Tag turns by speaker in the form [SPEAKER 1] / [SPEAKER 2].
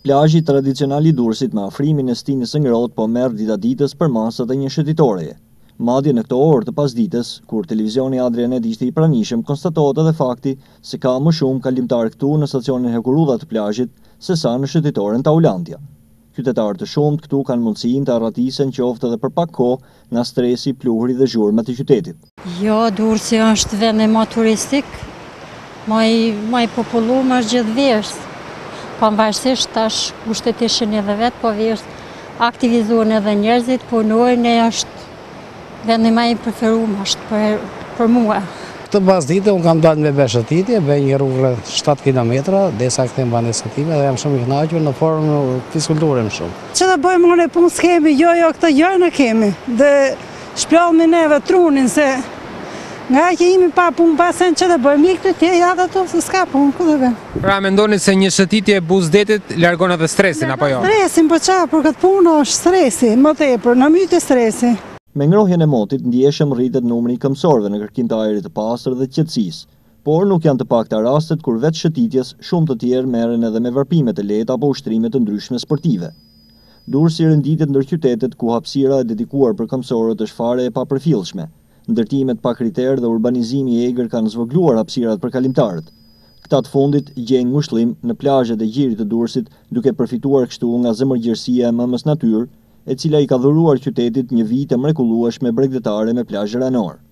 [SPEAKER 1] Plazhi tradicional I Durrësit me afrimin e stinës së ngrohtë po merr ditës për masat e një shëtitoreje. Madje në këto orë të pasdites, kur televizioni Adrianet ishte I pranishëm, konstatohet edhe fakti se ka më shumë kalimtar këtu në stacionin Hekurudha të plazhit se sa në shëtitoren Taulandia. Qytetarë të shumt këtu kanë mundësinë të arratisen qoftë edhe për pak kohë nga stresi, pluhuri dhe zhurmat e qytetit.
[SPEAKER 2] Jo, Durrësi është vend më turistik, më I populluar është gjithë pavarësisht tash kushtet ishin edhe vetë, po aktivizuan edhe njerëzit, punojnë, është vendi më I preferuar është për mua.
[SPEAKER 3] Këtë pasdite unë kam dalë me beshëtitje, bëj një rrugë 7 km, desa këthem banesat time dhe jam shumë I kënaqur në formë fizikulture më shumë.
[SPEAKER 4] Që të bëjmë unë punë s'kemi, jo këtë gjë në kemi, dhe shpjallë me neve trunin se nga që imi pa punë pasen që të bëjmë I këtë tje të to se s'ka punë, këtë dhe.
[SPEAKER 5] Pra mendoni se një shëtitje e Buzdetit largon edhe stresin, apo jo?
[SPEAKER 4] Stresin, po qa, për këtë punë është stresi, më tepër, në mytë stresi.
[SPEAKER 1] Me ngrohjen e motit, ndjeshëm rritet numri I këmbësorëve në kërkim të ajrit të pastër dhe qetësisë, por nuk janë të pakta rastet kur vetë shëtitjes shumë të tjerë merren edhe me varpime të lehta apo ushtrime të ndryshme sportive. Durrësi renditet ndër qytetet ku hapësira e dedikuar për këmbësorët është fare e papërfillshme. Ndërtimet pa kriter dhe urbanizimi I egër kanë zvogëluar hapësirat për kalimtarët. Këta të fundit gjejnë ngushëllim në plazhet e gjirit të Durrësit, duke përfituar kështu nga zemërgjërsia e mëmës natyrë, e cila I ka dhuruar qytetit një vit të mrekullueshme bregdetare me plazhe ranor.